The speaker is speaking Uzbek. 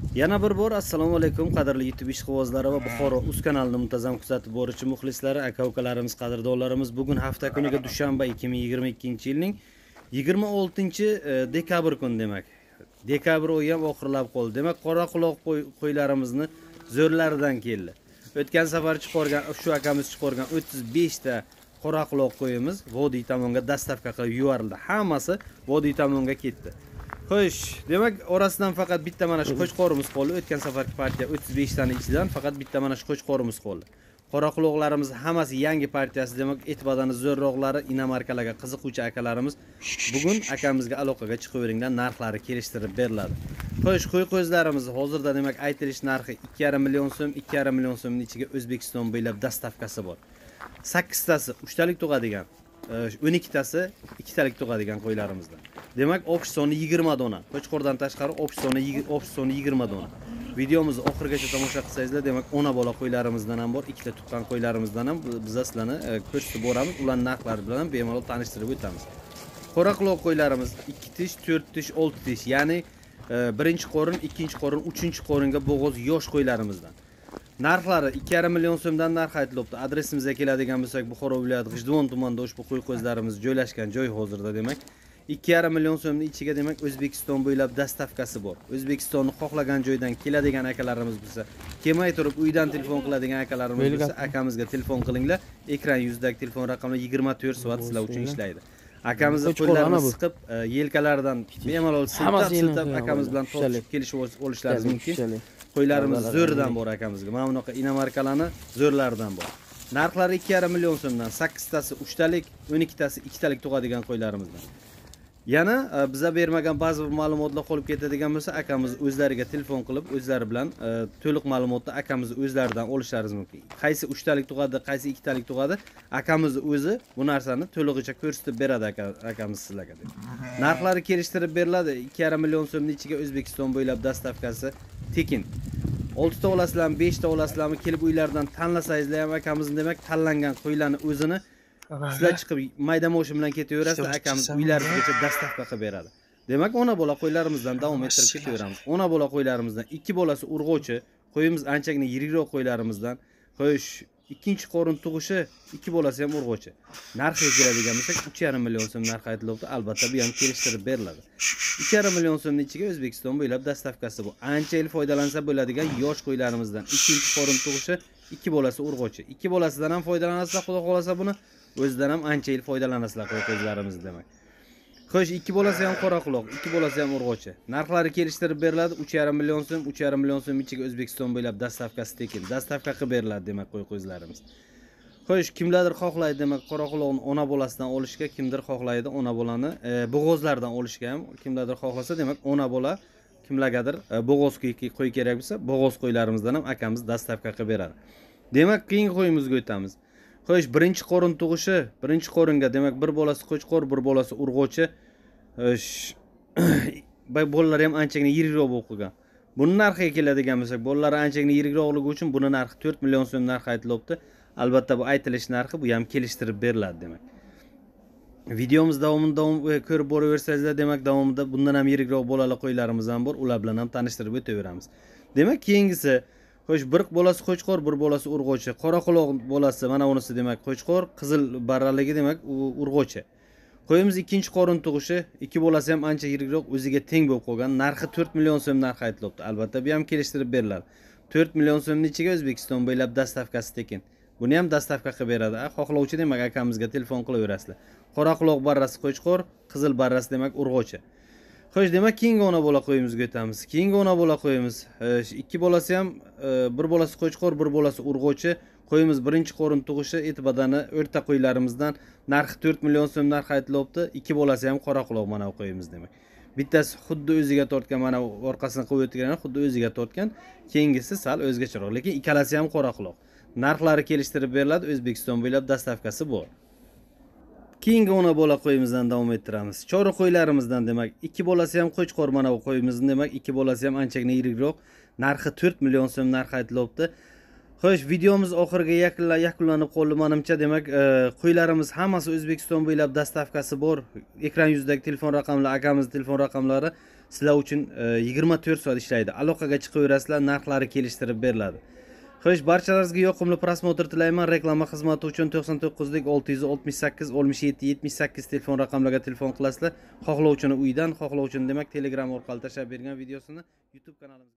Yana bir bor assalomu alaykum qadrli YouTube ishqibozlari va Buxoro Uz kanalini muntazam kuzatib boruvchi muxlislari, aka-ukalarimiz, qadrdonlarimiz. Bugun hafta kuniga dushanba 2022-yilning 26-dekabr kuni demak. Dekabr oyi ham oxirlab qoldi. Demak, qora quloq qo'ylarimizni zo'rlaridan keldi. O'tgan safar chiqargan, shu akamiz chiqargan 35 ta qora quloq qo'yimiz vodiy tomonga dastavka qilib yuborildi. Hammasi vodiy tomonga ketdi. Xo'sh, demak, orasidan faqat bitta mana shu qo'chqorimiz qoldi. O'tgan safargi partiya 35 tani ichidan faqat bitta mana shu qo'chqorimiz qoldi. Qora quloqlarimiz hammasi yangi partiyasi, demak, et badani zo'rroqlari, inomarkalarga qiziquvchi akalarimiz bugun akamizga aloqaga chiqaveringlar, narxlari kelishtirib beriladi. Xo'sh, qo'y qo'zlarimiz hozirda demak aytilish narxi 2,5 million so'm, 2,5 million so'mning ichiga O'zbekiston bo'ylab dastavkasi bor. 8 tasi 3 talik tug'adigan, 12 tasi 2 talik tug'adigan qo'ylarimizdan. Demak, opish soni 20 dona. Qo'chqordan tashqari opish soni 20 dona. Videomizni oxirigacha tomosha qilsangizlar, demak, ona bola qo'ylarimizdan ham bor, ikkita tuqqan qo'ylarimizdan ham biz sizlarni ko'rsatib boramiz. Ularning narxlari bilan bemalol tanishtirib o'tamiz. Qora quloq qo'ylarimiz 2 tish, 4 tish, 6 tish, ya'ni birinchi qorin, ikkinchi qorin, uchinchi qoringa bo'g'oz yosh qo'ylarimizdan. Narxlari 2,5 million so'mdan narx aytilibdi. Adresimizga keladigan bo'lsak, Buxoro viloyati G'ijduvon tumanida ushbu qo'y qo'zlarimiz joylashgan joy hozirda demak 2,5 million so'mning ichiga demak O'zbekiston bo'ylab dastavkasi bor. O'zbekistonni xohlagan joydan keladigan akalarimiz bo'lsa, kelmay turib uydan telefon qiladigan akalarimiz bo'lsa, akamizga telefon qilinglar. Ekran yuzidagi telefon raqami 24 soat sizlar uchun ishlaydi. Akamizni qo'llarini siqib, yelkalaridan bemalol siltab akamiz bilan tortishib kelishib olishlaringiz mumkin. Qo'ylarimiz zo'rdan bor akamizga. Mana bunaqa inomarkalarni zo'rlaridan bor. Narxlari 2,5 million so'mdan, 8 tasi 3 talik, 12 tasi 2 talik tug'adigan qo'ylarimizdan. Yana biza bermagan ba'zi bir ma'lumotlar qolib ketadigan bo'lsa, akamiz o'zlariga telefon qilib, o'zlari bilan to'liq ma'lumotni akamiz o'zlaridan olishlaringiz mumkin. Qaysi 3 talik tug'adi, qaysi 2 talik tug'adi, akamiz o'zi bu narsani to'lig'icha ko'rsatib beradi akamiz sizlarga. Narxlari kelishtirib beriladi. 2,5 million so'mning ichiga O'zbekiston bo'ylab dastavkasi tekin. 6 ta olasizlarmi, 5 ta olasizlarmi, kelib uylardan tanlasangizlar ham akamizning demak tanlangan qo'ylarni o'zini sizlar chiqib mayda moshina bilan ketaverasizlar, akamiz uylaringizgacha dastavka qilib beradi. Demak, ona bola qo'ylarimizdan davom ettirib ketaveramiz. Ona bola qo'ylarimizdan 2 bolasi urg'uvchi, qo'yimiz anchagina yirikroq qo'ylarimizdan. Xo'sh, ikkinchi qorin tug'ishi, 2 bolasi ham urg'uvchi. Narxiga keladigan bo'lsak, 3,5 million so'm narx aytilibdi. Albatta bu ham kelishtirib beriladi. 2,5 million so'mning ichiga O'zbekiston bo'ylab dastavkasi bu. Ancha yil foydalansa bo'ladigan yosh qo'ylarimizdan. Ikkinchi qorin tug'ishi, 2 bolasi urg'uvchi. 2 bolasidan ham foydalanasizlar, xudo xolasa buni. O'zidan ham ancha yil foydalanasizlar qo'y qo'zlarimiz demak. Xo'sh, 2 bolasi ham qora quloq, 2 bolasi ham urg'uvchi. Narxlari kelishtirib beriladi. 3,5 million so'm, 3,5 million so'm ichiga O'zbekiston bo'ylab dastavkasi tekin. Dastavka qilib beriladi demak qo'y qo'zlarimiz. Xo'sh, kimlardir xohlaydi demak qora quloqni ona bolasidan olishga, kimdir xohlaydi ona bolani bo'g'ozlardan olishga ham, kimlardir xohlasa demak ona bola kimlargadir bo'g'oz qo'y kerak bo'lsa, bo'g'oz qo'ylarimizdan ham akamiz dastavka qilib beradi. Demak, keyingi qo'yimizga o'tamiz. Xo'sh, birinchi qorin tug'ishi, birinchi qoringa demak bir bolasi qo'chqor, bir bolasi urg'uvchi. Xo'sh, bolalar ham anchagina yirikroq bo'lib qolgan. Buning narxiga keladigan bo'lsak, bolalar anchagina yirikroqligi uchun buni narxi 4 million so'm narx aytilibdi. Albatta bu aytilish narxi, bu ham kelishtirib beriladi demak. Videomiz davomida ko'rib boraversangizlar, demak davomida bundan ham yirikroq bolalar qo'ylarimiz ham bor, ular bilan ham tanishtirib o'taveramiz. Demak, keyingisi xo'sh, bir bolasi qo'chqor, bir bolasi urg'uvchi. Qora quloq bolasi mana unisi demak qo'chqor, qizil barraligi demak urg'uvchi. Qo'yimiz ikkinchi qorin tug'ishi, 2 bolasi ham ancha yirikroq, o'ziga teng bo'lib qolgan. Narxi 4 million so'm narx aytilibdi. Albatta bu ham kelishtirib beriladi. 4 million so'mning ichiga O'zbekiston bo'ylab dastavkasi tekin. Buni ham dastavka qilib beradi. Xohlovchi demak akamizga telefon qilaverasizlar. Qora quloq barrasi qo'chqor, qizil barrasi demak urg'uvchi. Xo'sh, demak keyingi ona bola qo'yimizga o'tamiz. Keyingi ona bola qo'yimiz 2 bolasi ham, bir bolasi qo'chqor, bir bolasi urg'uvchi. Qo'yimiz birinchi qorin tug'ishi, et badani o'rta qo'ylarimizdan. Narxi 4 million so'm narx aytilibdi. 2 bolasi ham qora quloq mana bu qo'yimiz demak. Bittasi xuddi o'ziga tortgan, mana orqasini qo'yib o'tgani xuddi o'ziga tortgan. Keyingisi sal o'zgacharoq, lekin ikkalasi ham qora quloq. Narxlari kelishtirib beriladi. O'zbekiston bo'ylab dastavkasi bor. Keyingi ona bola qo'yimizdan davom ettiramiz. Chori qo'ylarimizdan demak 2 bolasi ham qo'chqor mana bu qo'yimizning demak 2 bolasi ham anchagina yirikroq. Narxi 4 million so'm narx aytilibdi. Xo'sh, videomiz oxiriga yakunlanib qoldi menimcha. Demak, qo'ylarimiz hammasi O'zbekiston bo'ylab dastavkasi bor. Ekran yuzidagi telefon raqamlari, akamizning telefon raqamlari sizlar uchun 24 soat ishlaydi. Aloqaga chiqaverasizlar, narxlari kelishtirib beriladi. Xo'sh, barchalaringizga yoqimli prosmotr tilayman. Reklama xizmati uchun 99 668 67 78 telefon raqamlarga telefon qilasizlar. Xohlovchini uydan, xohlovchini demak Telegram orqali tashlab bergan videosini YouTube kanalimizga